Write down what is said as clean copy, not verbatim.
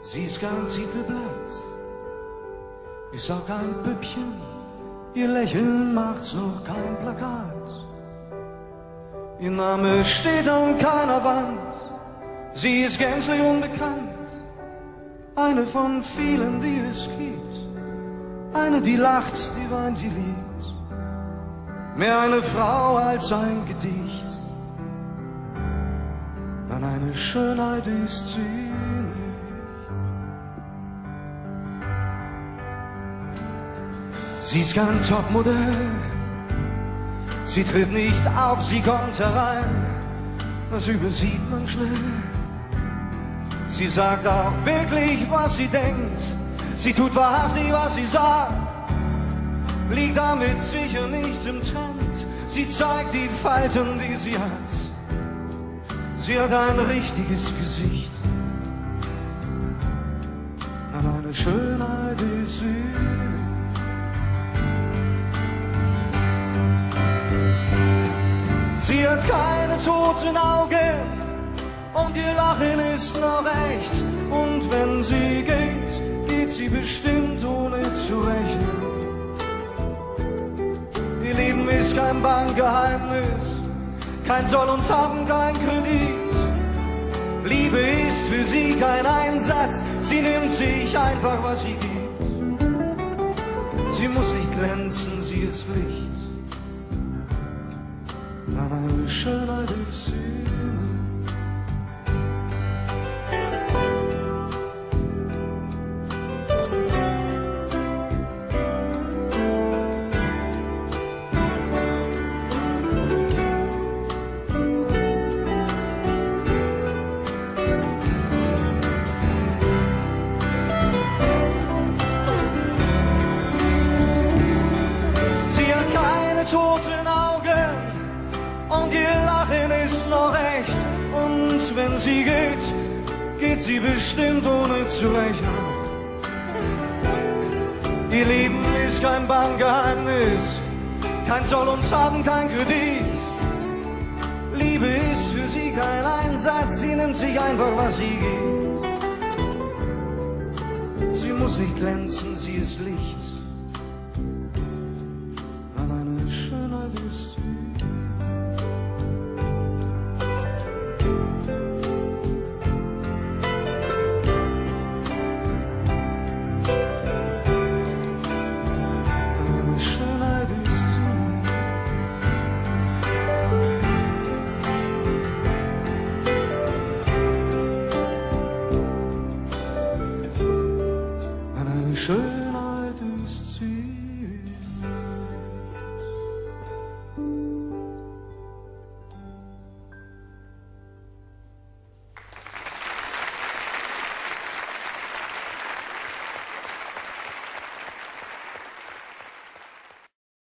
Sie ist kein Titelblatt, ist auch kein Püppchen, ihr Lächeln macht's noch kein Plakat. Ihr Name steht an keiner Wand, sie ist gänzlich unbekannt. Eine von vielen, die es gibt, eine, die lacht, die weint, die liebt. Mehr eine Frau als ein Gedicht, dann eine Schönheit ist sie nicht. Sie ist kein Topmodell, sie tritt nicht auf, sie kommt herein, das übersieht man schnell. Sie sagt auch wirklich, was sie denkt, sie tut wahrhaftig, was sie sagt, liegt damit sicher nicht im Trend. Sie zeigt die Falten, die sie hat, sie hat ein richtiges Gesicht, an eine Schönheit ist sie nicht. Sie hat keine toten Augen und ihr Lachen ist noch echt. Und wenn sie geht, geht sie bestimmt ohne zu rechnen. Ihr Leben ist kein Bankgeheimnis, kein Soll und Haben, kein Kredit. Liebe ist für sie kein Einsatz, sie nimmt sich einfach, was sie gibt. Sie muss nicht glänzen, sie ist Licht, an eine Schönheit ist sie. Sie hat keine toten Augen und ihr Lachen ist noch echt. Und wenn sie geht, geht sie bestimmt ohne zu rechnen. Ihr Leben ist kein Bankgeheimnis, kein Soll und Haben, kein Kredit. Liebe ist für sie kein Einsatz, sie nimmt sich einfach, was sie gibt. Sie muss nicht glänzen, sie ist Licht,